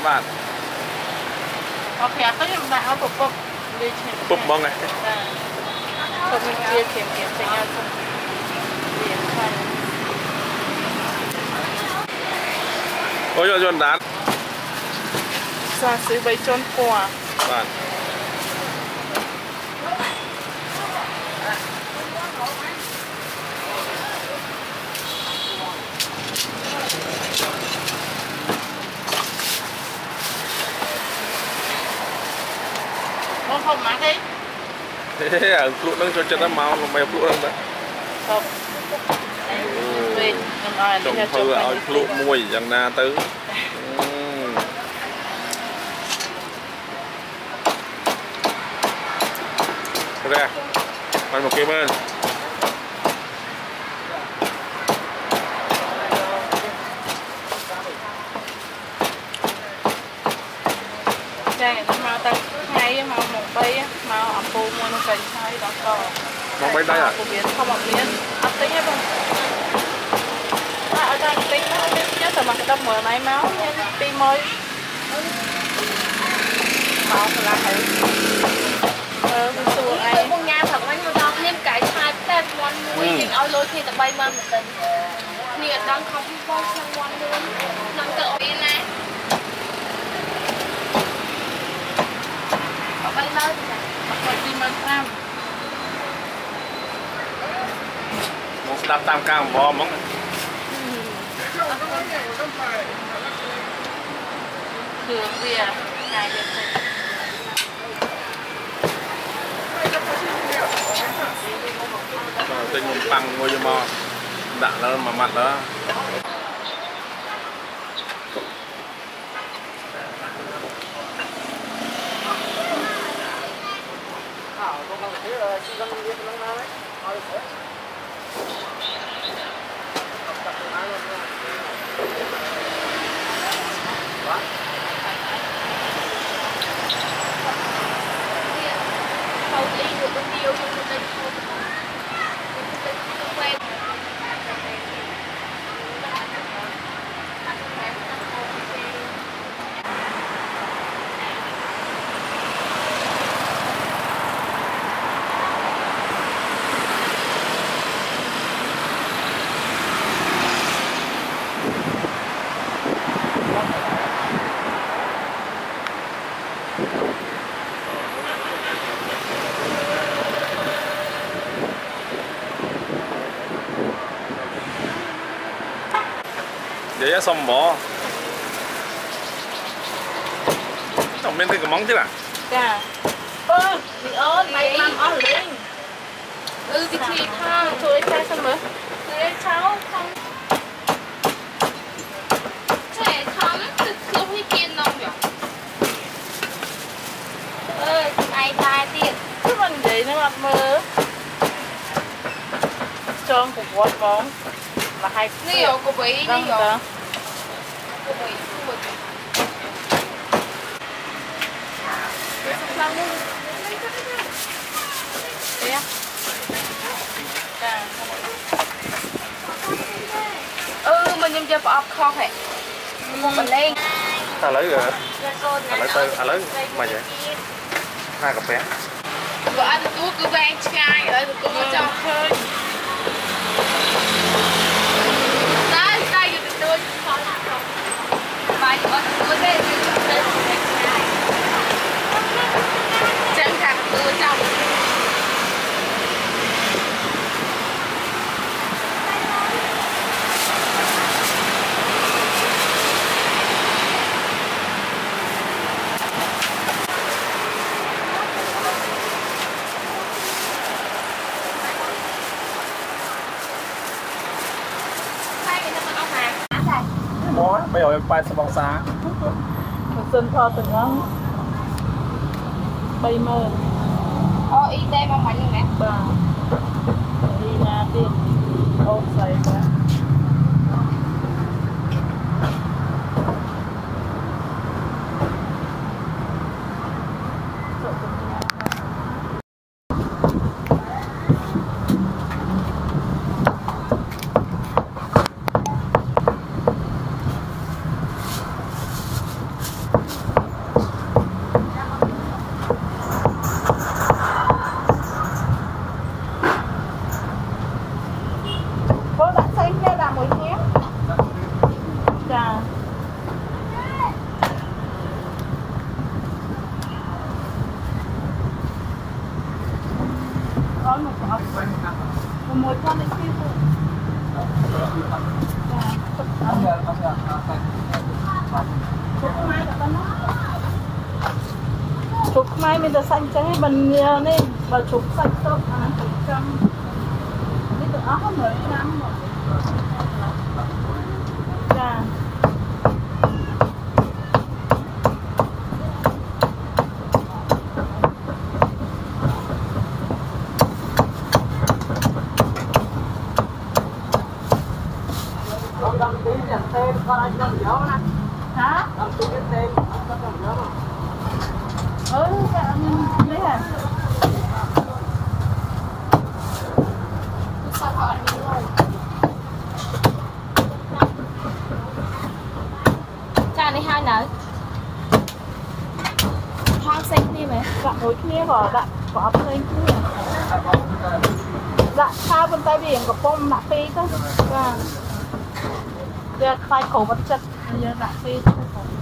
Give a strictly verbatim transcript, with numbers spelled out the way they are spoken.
bạn. Ok, tôi dùng đại áo bục bục đi trên. Bục bông này. Không mình chia kiếm kiếm cho nhau không. Điểm thôi. Ôi cho chôn đá. Sao xứ bấy chôn quả. Bạn. Không không má đi. Thế à, lụa đang cho chân nó máu, mày lụa đang đó. Không. Trồng thơ áo lụa mùi chẳng na tứ. Ra, ăn một kim ơn. Đây, nó mau tăng ngay mau một bay mau ẩm phù mua nó cần sai đó có. Một bay đây à? Phổ biến không một biến, ấp tính hết không? Ở đây tính nó biết nhớ từ mặt tâm mở này máu nên đi môi. Máu là thấy. Ờ, mình xua ai. Con nhà thật anh nó nên cái hai pet one mũi thì ao lôi thì tập bay mà một tấn. Nhiệt đang không bao sang one luôn. Năng cỡ bên này. Bay mơ thì là Bay đi mơ tham. Một đạp tam cao bò móng. Đường bia, ngày được thôi. Tinh một bằng ngôi cho mò. Đạn nó mà mặt đó. hầu đi được con tiêu cho người ta không quen. Vậy xong bỏ. Tổng bên cái móng chứ à? Dạ. Ơ, chị ơi, mày mang ớt lên. Ừ, thì chị tha. Thôi cha xong rồi. Thế cháu không. Trẻ thắm, thực sự huy kiên đâu nhỉ? Ơi, ai tai tiện. Cứ mình vậy nó mặt mơ. Trơn của quạt con. Là hai nhiều của bấy đi rồi. Của bấy của bấy. Thế ừ mình nhầm cho bọc kho hả một bánh lên Ta lấy rồi. Ta lấy tư, ta lấy mà vậy. Hai cặp bé. vừa ăn tôi cứ vang chai rồi tôi có cho thôi. đây đây được tôi khó làm không bài có tôi đây đây chân thẳng tôi trong Mối, bây giờ em bay sang bóng xá. Xin thơ tình ấn. Bay mơ. Ô, y tê mà mạnh nè. Bà. Đi na tiền. Ô, xài quá. món một cọc một con đấy kia thôi chụp mai mình đã xanh trắng hay bần nhiều nên và chụp xanh tốt à chụp trăm cái tụi áo không mới năm rồi dạ đăng ký nhận tên con anh đăng nhớ nè hả đăng ký nhận tên con đăng nhớ mà ừ đấy hả cha này hai nở hoa xanh đi mày bạn đối kia của bạn của ấp lên kia dạ sao bên tay biển của bông nạ phi thôi và giờ tay cổ vật chất giờ nạ phi thôi